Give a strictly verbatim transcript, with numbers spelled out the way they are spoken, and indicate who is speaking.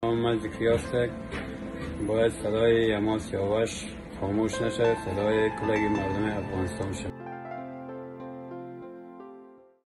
Speaker 1: محمد کیاستک باید صدای یما سیاوش خاموش نشد، صدای کلگی مردم افغانستان شد.